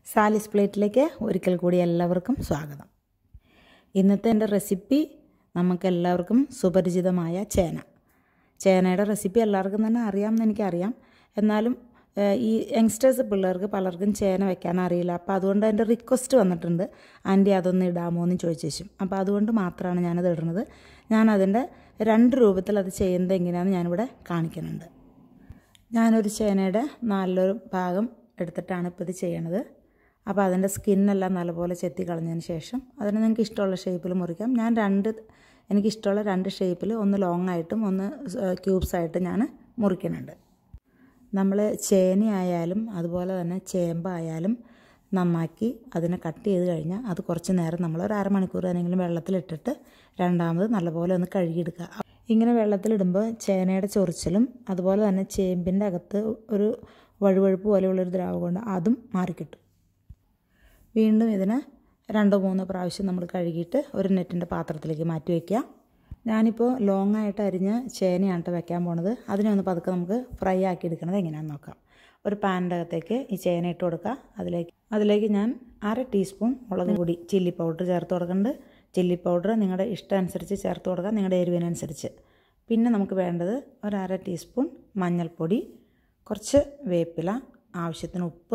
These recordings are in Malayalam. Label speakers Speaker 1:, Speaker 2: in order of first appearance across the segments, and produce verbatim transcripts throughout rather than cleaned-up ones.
Speaker 1: സാലിസ് പ്ലേറ്റിലേക്ക് ഒരിക്കൽ കൂടി എല്ലാവർക്കും സ്വാഗതം. ഇന്നത്തെ എൻ്റെ റെസിപ്പി നമുക്ക് എല്ലാവർക്കും സുപരിചിതമായ ചേന. ചേനയുടെ റെസിപ്പി എല്ലാവർക്കും തന്നെ അറിയാമെന്ന് എനിക്കറിയാം. എന്നാലും ഈ യങ്സ്റ്റേഴ്സ് പിള്ളേർക്ക് പലർക്കും ചേന വെക്കാൻ അറിയില്ല. അപ്പോൾ അതുകൊണ്ട് എൻ്റെ റിക്വസ്റ്റ് വന്നിട്ടുണ്ട്, ആൻറ്റി അതൊന്ന് ഇടാമോ എന്ന് ചോദിച്ചു. അപ്പോൾ അതുകൊണ്ട് മാത്രമാണ് ഞാനത് ഇടുന്നത്. ഞാനതിൻ്റെ രണ്ട് രൂപത്തിൽ അത് ചെയ്യുന്നത് എങ്ങനെയാണെന്ന് ഞാനിവിടെ കാണിക്കുന്നുണ്ട്. ഞാനൊരു ചേനയുടെ നല്ലൊരു ഭാഗം എടുത്തിട്ടാണ് ഇപ്പോൾ ഇത് ചെയ്യണത്. അപ്പോൾ അതിൻ്റെ സ്കിന്നെല്ലാം നല്ലപോലെ ചെത്തി കളഞ്ഞതിന് ശേഷം അതിന് നിങ്ങൾക്ക് ഇഷ്ടമുള്ള ഷേപ്പിൽ മുറിക്കാം. ഞാൻ രണ്ട് എനിക്കിഷ്ടമുള്ള രണ്ട് ഷേപ്പിൽ, ഒന്ന് ലോങ് ആയിട്ടും ഒന്ന് ക്യൂബ്സ് ആയിട്ടും ഞാൻ മുറിക്കുന്നുണ്ട്. നമ്മൾ ചേനയായാലും അതുപോലെ തന്നെ ചേമ്പായാലും നന്നാക്കി അതിനെ കട്ട് ചെയ്ത് കഴിഞ്ഞാൽ അത് കുറച്ച് നേരം നമ്മൾ ഒരു അരമണിക്കൂർ എന്തെങ്കിലും വെള്ളത്തിലിട്ടിട്ട് രണ്ടാമത് നല്ലപോലെ ഒന്ന് കഴുകിയെടുക്കുക. ഇങ്ങനെ വെള്ളത്തിലിടുമ്പോൾ ചേനയുടെ ചൊറിച്ചിലും അതുപോലെ തന്നെ ചേമ്പിൻ്റെ അകത്ത് ഒരു വഴുവഴുപ്പ് പോലെയുള്ളൊരു ദ്രാവകമുണ്ട്, അതും മാറിക്കിട്ടും. വീണ്ടും ഇതിനെ രണ്ടോ മൂന്നോ പ്രാവശ്യം നമ്മൾ കഴുകിയിട്ട് ഒരു നെറ്റിൻ്റെ പാത്രത്തിലേക്ക് മാറ്റി വയ്ക്കുക. ഞാനിപ്പോൾ ലോങ് ആയിട്ട് അരിഞ്ഞ ചേനയാണ് വെക്കാൻ പോണത്. അതിനെ ഒന്ന് പതുക്കെ നമുക്ക് ഫ്രൈ ആക്കി എടുക്കുന്നത് എങ്ങനെയാണെന്ന് നോക്കാം. ഒരു പാനിൻ്റെ അകത്തേക്ക് ഈ ചേന ഇട്ട് കൊടുക്കുക. അതിലേക്ക് അതിലേക്ക് ഞാൻ അര ടീസ്പൂൺ മുളക് പൊടി ചില്ലി പൗഡർ ചേർത്ത് കൊടുക്കുന്നുണ്ട്. ചില്ലി പൗഡർ നിങ്ങളുടെ ഇഷ്ടം അനുസരിച്ച് ചേർത്ത് കൊടുക്കുക, നിങ്ങളുടെ എരിവിനനുസരിച്ച്. പിന്നെ നമുക്ക് വേണ്ടത് ഒരു അര ടീസ്പൂൺ മഞ്ഞൾപ്പൊടി, കുറച്ച് വേപ്പില, ആവശ്യത്തിന് ഉപ്പ്,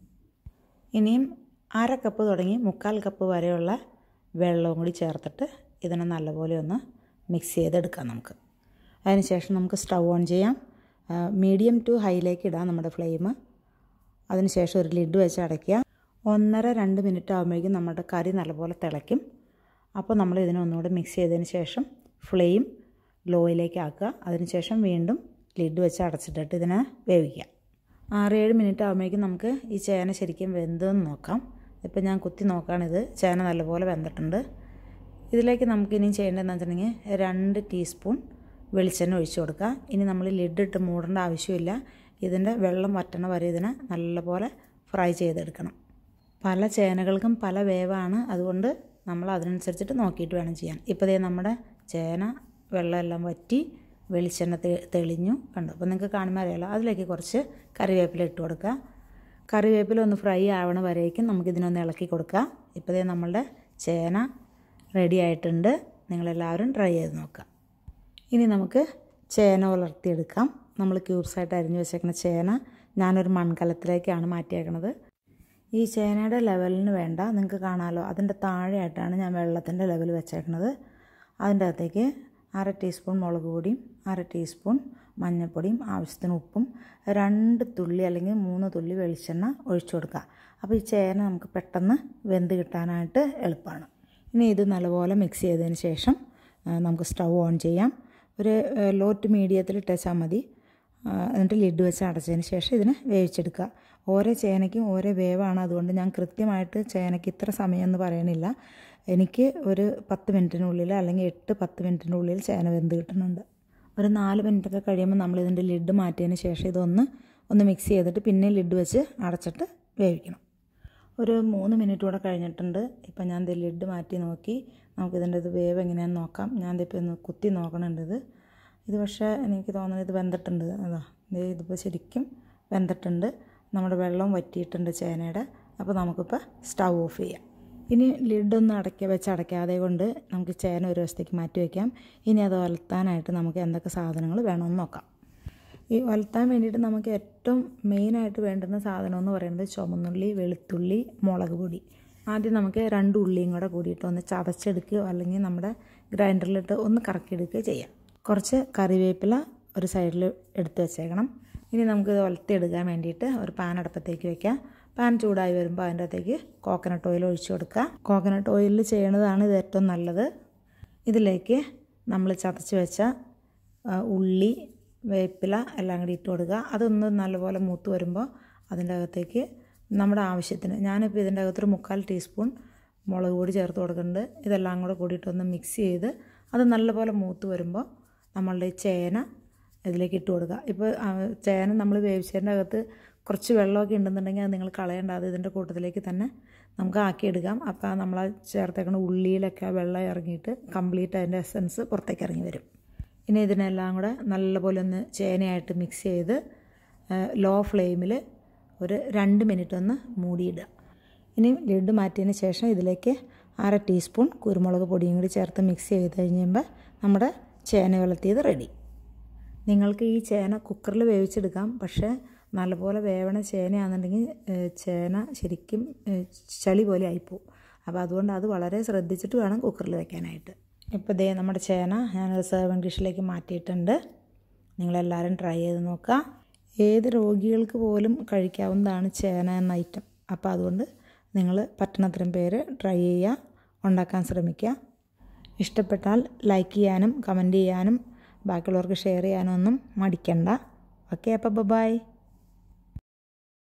Speaker 1: ഇനിയും അര കപ്പ് തുടങ്ങി മുക്കാൽ കപ്പ് വരെയുള്ള വെള്ളവും കൂടി ചേർത്തിട്ട് ഇതിനെ നല്ലപോലെ ഒന്ന് മിക്സ് ചെയ്തെടുക്കാം നമുക്ക്. അതിനുശേഷം നമുക്ക് സ്റ്റൗ ഓൺ ചെയ്യാം. മീഡിയം ടു ഹൈയിലേക്ക് ഇടാം നമ്മുടെ ഫ്ലെയിം. അതിനുശേഷം ഒരു ലിഡ് വെച്ച് അടയ്ക്കുക. ഒന്നര രണ്ട് മിനിറ്റ് ആകുമ്പോഴേക്കും നമ്മുടെ കറി നല്ലപോലെ തിളയ്ക്കും. അപ്പോൾ നമ്മൾ ഇതിനെ ഒന്നുകൂടെ മിക്സ് ചെയ്തതിന് ശേഷം ഫ്ലെയിം ലോയിലേക്ക് ആക്കുക. അതിനുശേഷം വീണ്ടും ലിഡ് വെച്ച് അടച്ചിട്ടിട്ട് ഇതിനെ വേവിക്കുക. ആറേഴ് മിനിറ്റ് ആകുമ്പോഴേക്കും നമുക്ക് ഈ ചേന ശരിക്കും വെന്തെന്ന് നോക്കാം. ഇപ്പോൾ ഞാൻ കുത്തി നോക്കുകയാണിത്, ചേന നല്ലപോലെ വെന്തിട്ടുണ്ട്. ഇതിലേക്ക് നമുക്ക് ഇനിയും ചെയ്യേണ്ടതെന്ന് വെച്ചിട്ടുണ്ടെങ്കിൽ രണ്ട് ടീസ്പൂൺ വെളിച്ചെണ്ണ ഒഴിച്ച് കൊടുക്കുക. ഇനി നമ്മൾ ലിഡിട്ട് മൂടേണ്ട ആവശ്യമില്ല. ഇതിൻ്റെ വെള്ളം വറ്റണ വരെ ഇതിനെ നല്ലപോലെ ഫ്രൈ ചെയ്തെടുക്കണം. പല ചേനകൾക്കും പല വേവാണ്, അതുകൊണ്ട് നമ്മൾ അതിനനുസരിച്ചിട്ട് നോക്കിയിട്ട് വേണം ചെയ്യാൻ. ഇപ്പോൾ ദേ നമ്മുടെ ചേന വെള്ളമെല്ലാം വറ്റി വെളിച്ചെണ്ണ തെളിഞ്ഞു കണ്ടു. അപ്പോൾ നിങ്ങൾക്ക് കാണുമ്പോൾ അറിയാമല്ലോ. അതിലേക്ക് കുറച്ച് കറിവേപ്പില ഇട്ട് കൊടുക്കുക. കറിവേപ്പില ഒന്ന് ഫ്രൈ ആവണ വരേക്കും നമുക്കിതിനൊന്ന് ഇളക്കി കൊടുക്കുക. ഇപ്പോൾ ദേ നമ്മളുടെ ചേന റെഡി ആയിട്ടുണ്ട്. നിങ്ങളെല്ലാവരും ട്രൈ ചെയ്ത് നോക്കുക. ഇനി നമുക്ക് ചേന ഉലർത്തിയെടുക്കാം. നമ്മൾ ക്യൂബ്സായിട്ട് അരിഞ്ഞ് വെച്ചേക്കുന്ന ചേന ഞാനൊരു മൺകലത്തിലേക്കാണ് മാറ്റിയേക്കണത്. ഈ ചേനയുടെ ലെവലിന് വേണ്ട, നിങ്ങൾക്ക് കാണാമല്ലോ, അതിൻ്റെ താഴെയായിട്ടാണ് ഞാൻ വെള്ളത്തിൻ്റെ ലെവൽ വെച്ചേക്കണത്. അതിൻ്റെ അകത്തേക്ക് അര ടീസ്പൂൺ മുളക് പൊടിയും അര ടീസ്പൂൺ മഞ്ഞൾപ്പൊടിയും ആവശ്യത്തിന് ഉപ്പും രണ്ട് തുള്ളി അല്ലെങ്കിൽ മൂന്ന് തുള്ളി വെളിച്ചെണ്ണ ഒഴിച്ചു കൊടുക്കുക. അപ്പോൾ ഈ ചേന നമുക്ക് പെട്ടെന്ന് വെന്ത് കിട്ടാനായിട്ട് എളുപ്പമാണ്. ഇനി ഇത് നല്ലപോലെ മിക്സ് ചെയ്തതിന് ശേഷം നമുക്ക് സ്റ്റൗ ഓൺ ചെയ്യാം. ഒരു ലോ ടു മീഡിയത്തിൽ ഇട്ടാൽ മതി. എന്നിട്ട് ലിഡ് വെച്ച് അടച്ചതിന് ശേഷം ഇതിനെ വേവിച്ചെടുക്കുക. ഓരോ ചേനയ്ക്കും ഓരോ വേവാണ്, അതുകൊണ്ട് ഞാൻ കൃത്യമായിട്ട് ചേനയ്ക്ക് ഇത്ര സമയം എന്ന് പറയണില്ല. എനിക്ക് ഒരു പത്ത് മിനിറ്റിനുള്ളിൽ അല്ലെങ്കിൽ എട്ട് പത്ത് മിനിറ്റിനുള്ളിൽ ചേന വെന്ത് കിട്ടുന്നുണ്ട്. ഒരു നാല് മിനിറ്റൊക്കെ കഴിയുമ്പോൾ നമ്മളിതിൻ്റെ ലിഡ് മാറ്റിയതിന് ശേഷം ഇതൊന്ന് ഒന്ന് മിക്സ് ചെയ്തിട്ട് പിന്നെ ലിഡ് വെച്ച് അടച്ചിട്ട് വേവിക്കണം. ഒരു മൂന്ന് മിനിറ്റ് കൂടെ കഴിഞ്ഞിട്ടുണ്ട്. ഇപ്പം ഞാൻ ഇത് ലിഡ് മാറ്റി നോക്കി. നമുക്കിതിൻ്റെ ഇത് വേവ് എങ്ങനെയാണെന്ന് നോക്കാം. ഞാൻ ഇതിപ്പോൾ ഒന്ന് കുത്തി നോക്കണുണ്ട്. ഇത് ഇത് പക്ഷേ എനിക്ക് തോന്നുന്നത് ഇത് വെന്തിട്ടുണ്ട്. അതാ ഇതിപ്പോൾ ശരിക്കും വെന്തിട്ടുണ്ട്. നമ്മുടെ വെള്ളം വറ്റിയിട്ടുണ്ട് ചേനയുടെ. അപ്പോൾ നമുക്കിപ്പോൾ സ്റ്റൗ ഓഫ് ചെയ്യാം. ഇനി ലിഡൊന്നും അടയ്ക്കുക വെച്ച് അടയ്ക്കാതെ കൊണ്ട് നമുക്ക് ചേന ഒരു വശത്തേക്ക് മാറ്റി വയ്ക്കാം. ഇനി അത് ഒലത്താനായിട്ട് നമുക്ക് എന്തൊക്കെ സാധനങ്ങൾ വേണമെന്ന് നോക്കാം. ഈ ഒലത്താൻ വേണ്ടിയിട്ട് നമുക്ക് ഏറ്റവും മെയിനായിട്ട് വേണ്ടുന്ന സാധനം എന്ന് പറയുന്നത് ചുവന്നുള്ളി, വെളുത്തുള്ളി, മുളക് പൊടി. ആദ്യം നമുക്ക് രണ്ട് ഉള്ളിയും കൂടെ കൂടിയിട്ട് ഒന്ന് ചതച്ചെടുക്കുകയോ അല്ലെങ്കിൽ നമ്മുടെ ഗ്രൈൻഡറിലിട്ട് ഒന്ന് കറക്കിയെടുക്കുകയോ ചെയ്യാം. കുറച്ച് കറിവേപ്പില ഒരു സൈഡിൽ എടുത്ത് വെച്ചേക്കണം. ഇനി നമുക്കിത് ഒലത്തിയെടുക്കാൻ വേണ്ടിയിട്ട് ഒരു പാൻ അടുപ്പത്തേക്ക് വയ്ക്കാം. പാൻ ചൂടായി വരുമ്പോൾ അതിൻ്റെ അകത്തേക്ക് കോക്കനട്ട് ഓയിൽ ഒഴിച്ചു കൊടുക്കുക. കോക്കനട്ട് ഓയിലിൽ ചെയ്യണതാണ് ഇത് ഏറ്റവും നല്ലത്. ഇതിലേക്ക് നമ്മൾ ചതച്ച് വെച്ച ഉള്ളി, വേപ്പില എല്ലാം കൂടി ഇട്ട് കൊടുക്കുക. അതൊന്ന് നല്ലപോലെ മൂത്ത് വരുമ്പോൾ അതിൻ്റെ അകത്തേക്ക് നമ്മുടെ ആവശ്യത്തിന്, ഞാനിപ്പോൾ ഇതിൻ്റെ അകത്തൊരു മുക്കാൽ ടീസ്പൂൺ മുളക് പൊടി ചേർത്ത് കൊടുക്കുന്നുണ്ട്. ഇതെല്ലാം കൂടെ കൂടിയിട്ടൊന്ന് മിക്സ് ചെയ്ത് അത് നല്ലപോലെ മൂത്ത് വരുമ്പോൾ നമ്മളുടെ ഈ ചേന ഇതിലേക്ക് ഇട്ട് കൊടുക്കുക. ഇപ്പോൾ ചേന നമ്മൾ വേവിച്ചതിൻ്റെ അകത്ത് കുറച്ച് വെള്ളമൊക്കെ ഉണ്ടെന്നുണ്ടെങ്കിൽ അത് നിങ്ങൾ കളയേണ്ട, അത് ഇതിൻ്റെ കൂട്ടത്തിലേക്ക് തന്നെ നമുക്ക് ആക്കിയെടുക്കാം. അപ്പോൾ നമ്മൾ ചേർത്തേക്കുന്ന ഉള്ളിയിലൊക്കെ വെള്ളം ഇറങ്ങിയിട്ട് കംപ്ലീറ്റ് അതിൻ്റെ എസൻസ് പുറത്തേക്ക് ഇറങ്ങി വരും. ഇനി ഇതിനെല്ലാം കൂടെ നല്ലപോലെ ഒന്ന് ചേനയായിട്ട് മിക്സ് ചെയ്ത് ലോ ഫ്ലെയിമിൽ ഒരു രണ്ട് മിനിറ്റ് ഒന്ന് മൂടിയിടുക. ഇനി ലിഡ് മാറ്റിയതിന് ശേഷം ഇതിലേക്ക് അര ടീസ്പൂൺ കുരുമുളക് പൊടിയും കൂടി ചേർത്ത് മിക്സ് ചെയ്ത് കഴിയുമ്പോൾ നമ്മുടെ ചേന ഉലത്തിയത് റെഡി. നിങ്ങൾക്ക് ഈ ചേന കുക്കറിൽ വേവിച്ചെടുക്കാം. പക്ഷേ നല്ലപോലെ വേവണ ചേനയാണെന്നുണ്ടെങ്കിൽ ചേന ശരിക്കും ചളി പോലെ ആയിപ്പോവും. അപ്പോൾ അതുകൊണ്ട് അത് വളരെ ശ്രദ്ധിച്ചിട്ട് വേണം കുക്കറിൽ വെക്കാനായിട്ട്. ഇപ്പോൾ ദേ നമ്മുടെ ചേന ഞാനൊരു സെർവിങ് ഡിഷിലേക്ക് മാറ്റിയിട്ടുണ്ട്. നിങ്ങളെല്ലാവരും ട്രൈ ചെയ്ത് നോക്കുക. ഏത് രോഗികൾക്ക് പോലും കഴിക്കാവുന്നതാണ് ചേന എന്ന ഐറ്റം. അപ്പോൾ അതുകൊണ്ട് നിങ്ങൾ പറ്റുന്നത്രയും പേര് ട്രൈ ചെയ്യുക, ഉണ്ടാക്കാൻ ശ്രമിക്കുക. ഇഷ്ടപ്പെട്ടാൽ ലൈക്ക് ചെയ്യാനും കമൻറ്റ് ചെയ്യാനും ബാക്കിയുള്ളവർക്ക് ഷെയർ ചെയ്യാനും ഒന്നും മടിക്കണ്ട. ഓക്കെ, അപ്പോൾ ബൈ.